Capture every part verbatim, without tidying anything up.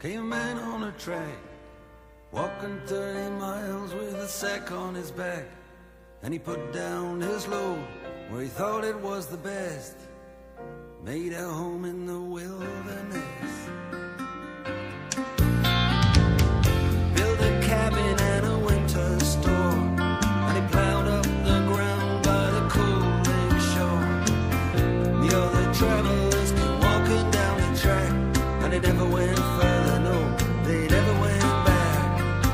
came a man on a track, walking thirty miles with a sack on his back. And he put down his load where he thought it was the best, made a home in the wilderness. Built a cabin and a winter store, and he plowed up the ground by the cold lake shore. The other travelers came walking down the track, and they never went further, no, they never went back.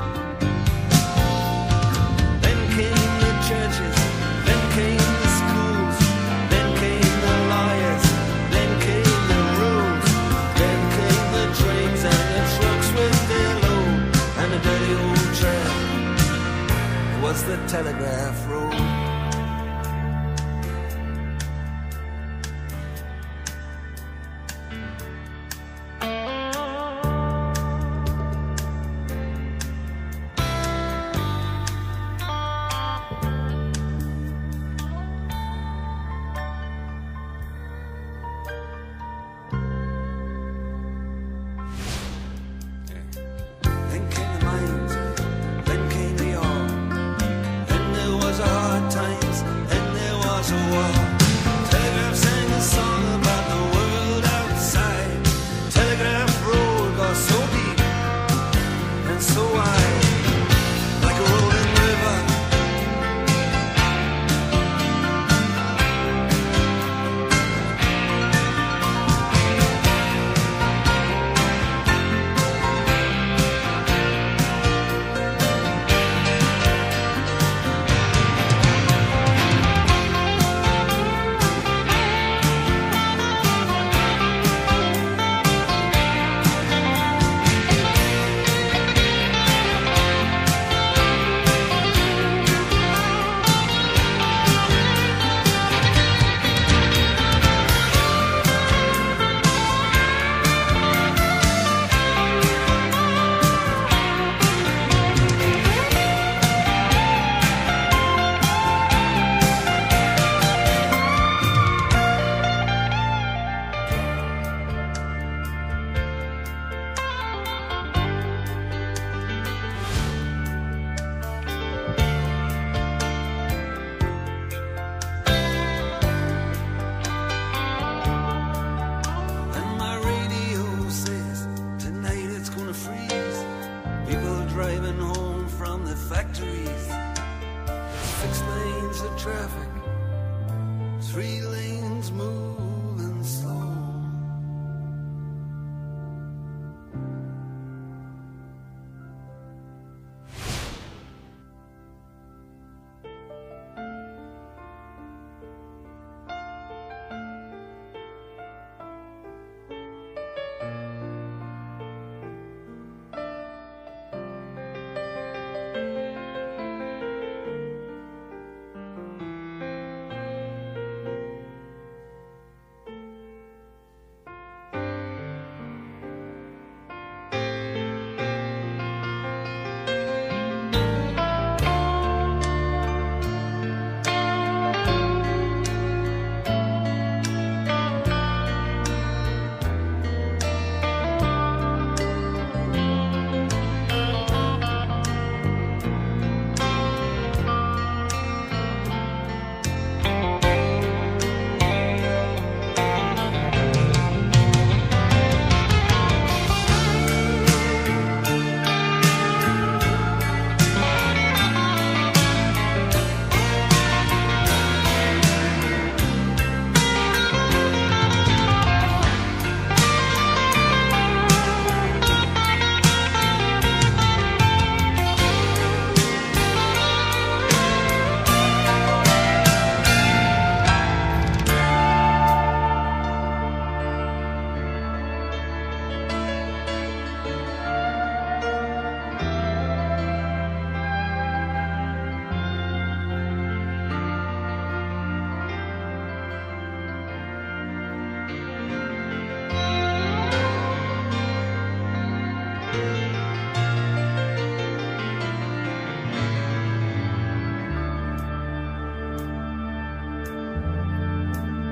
Then came the churches, then came the schools, then came the lawyers, then came the roads, then came the trains and the trucks with their load, and the dirty old track, it was the telegraph road. Driving home from the factories, six lanes of traffic, three lanes moving slow.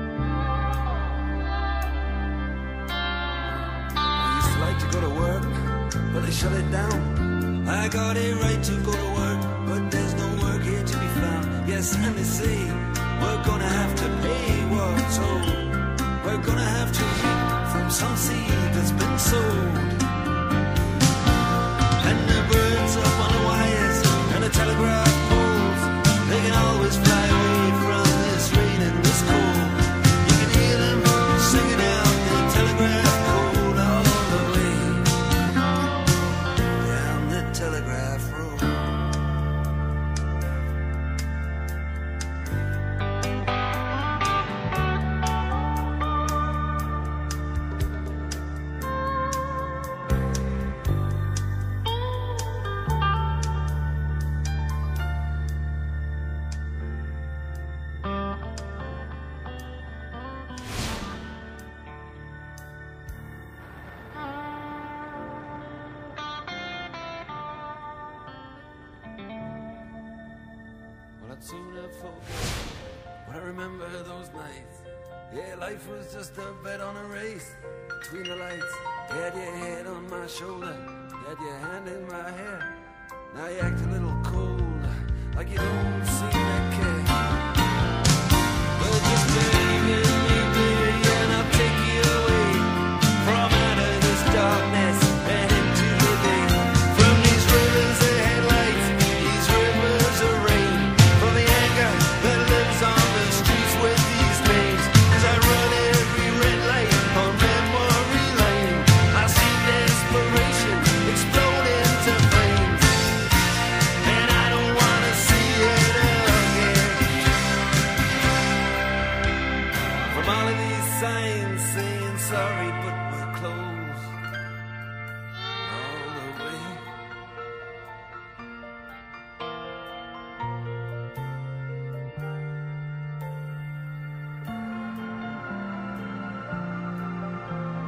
go to work but they shut it down. I got a right to go to work, but there's no work here to be found. Yes, and they say we're gonna have to pay what's owed. We're gonna have to eat from some seed that's been sowed. And the birds up on the wires and the telegraph poles, they can always fly away from this rain and this cold. You can hear them singing out the telegraph code all the way down the telegraph road. I'd sooner forget, but I remember those nights. Yeah, life was just a bet on a race between the lights. You had your head on my shoulder, you had your hand in my hair. Now you act a little cold, like you don't seem to care. Well, just believe in me, baby, and I'll take you away from out of this darkness and into the day. From these rivers of headlights, these rivers of rain, from the anger that lives on the streets with these names. As I run every red light on memory lane, I see desperation explode into flames, and I don't wanna see it again. From all of these signs saying sorry, but we're closed all the way.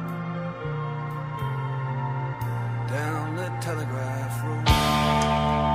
Down the telegraph road.